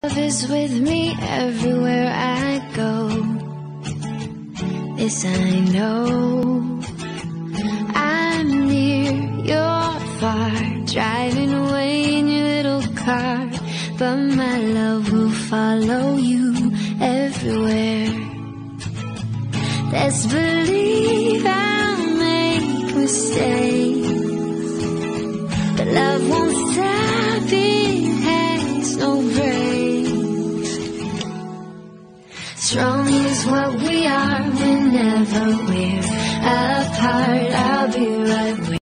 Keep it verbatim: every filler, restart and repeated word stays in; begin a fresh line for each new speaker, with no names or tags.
Love is with me everywhere I go. This I know. I'm near, you're far, driving away in your little car, but my love will follow you everywhere. Let's believe I'll make mistakes, but love won't stop, it has no brakes. Strong is what we are whenever we're apart. I'll be right with you.